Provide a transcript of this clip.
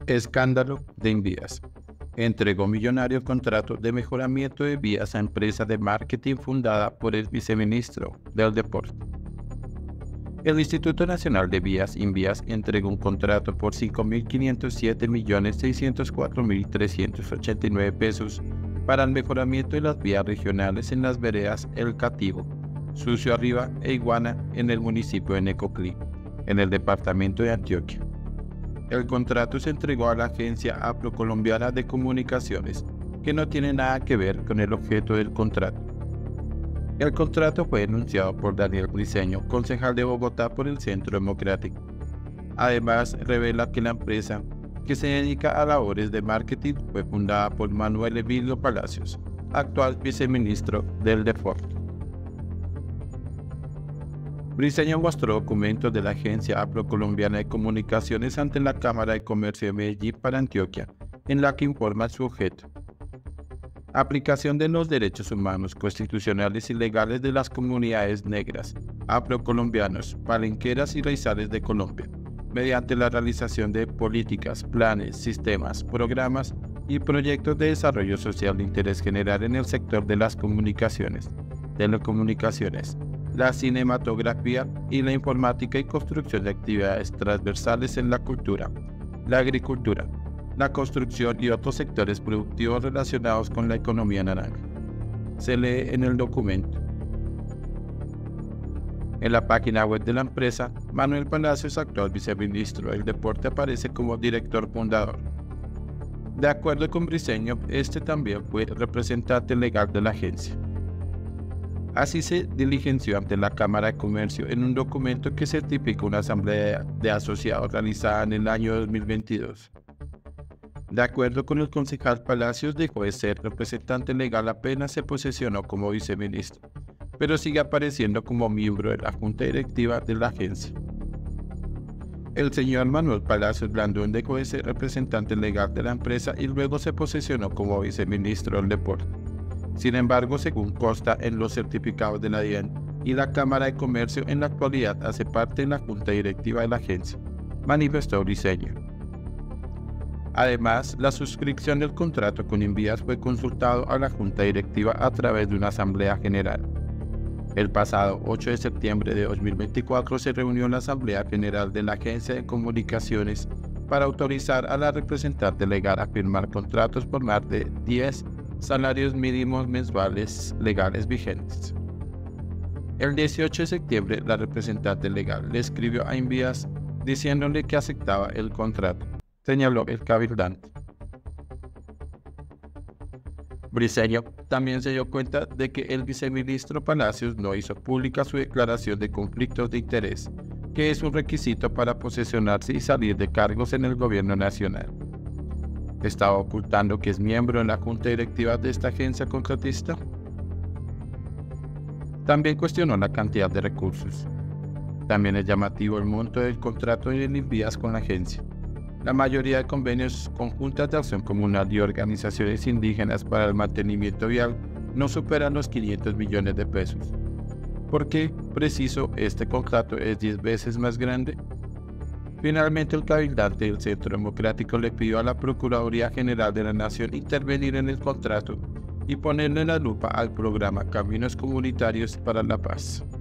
Escándalo de Invías. Entregó millonario contrato de mejoramiento de vías a empresa de marketing fundada por el viceministro del Deporte. El Instituto Nacional de Vías, Invías, entregó un contrato por 5.507.604.389 pesos para el mejoramiento de las vías regionales en las veredas El Cativo, Sucio Arriba e Iguana en el municipio de Necoclí, en el departamento de Antioquia. El contrato se entregó a la agencia Afrocolombiana de Comunicaciones, que no tiene nada que ver con el objeto del contrato. El contrato fue denunciado por Daniel Briceño, concejal de Bogotá por el Centro Democrático. Además, revela que la empresa, que se dedica a labores de marketing, fue fundada por Manuel Emilio Palacios, actual viceministro del Deporte. Briceño mostró documentos de la agencia Afrocolombiana de Comunicaciones ante la Cámara de Comercio de Medellín para Antioquia, en la que informa su objeto. Aplicación de los derechos humanos constitucionales y legales de las comunidades negras, afrocolombianos, palenqueras y raizales de Colombia, mediante la realización de políticas, planes, sistemas, programas y proyectos de desarrollo social de interés general en el sector de las comunicaciones, telecomunicaciones, la cinematografía y la informática y construcción de actividades transversales en la cultura, la agricultura, la construcción y otros sectores productivos relacionados con la economía naranja. Se lee en el documento. En la página web de la empresa, Manuel Palacios, actual viceministro del Deporte, aparece como director fundador. De acuerdo con Briceño, este también fue representante legal de la agencia. Así se diligenció ante la Cámara de Comercio en un documento que certifica una asamblea de asociados realizada en el año 2022. De acuerdo con el concejal Palacios, dejó de ser representante legal apenas se posesionó como viceministro, pero sigue apareciendo como miembro de la junta directiva de la agencia. El señor Manuel Palacios Blandón dejó de ser representante legal de la empresa y luego se posesionó como viceministro del Deporte. Sin embargo, según consta en los certificados de la DIAN y la Cámara de Comercio, en la actualidad hace parte de la junta directiva de la agencia, manifestó Briceño. Además, la suscripción del contrato con Invías fue consultado a la junta directiva a través de una asamblea general. El pasado 8 de septiembre de 2024 se reunió la Asamblea General de la Agencia de Comunicaciones para autorizar a la representante legal a firmar contratos por más de 10 salarios mínimos mensuales legales vigentes. El 18 de septiembre, la representante legal le escribió a Invías diciéndole que aceptaba el contrato, señaló el cabildante. Briceño también se dio cuenta de que el viceministro Palacios no hizo pública su declaración de conflictos de interés, que es un requisito para posesionarse y salir de cargos en el gobierno nacional. ¿Estaba ocultando que es miembro de la junta directiva de esta agencia contratista? También cuestionó la cantidad de recursos. También es llamativo el monto del contrato de Invías con la agencia. La mayoría de convenios conjuntas de acción comunal y organizaciones indígenas para el mantenimiento vial no superan los 500 millones de pesos. ¿Por qué, preciso, este contrato es 10 veces más grande? Finalmente, el cabildante del Centro Democrático le pidió a la Procuraduría General de la Nación intervenir en el contrato y ponerle la lupa al programa Caminos Comunitarios para la Paz.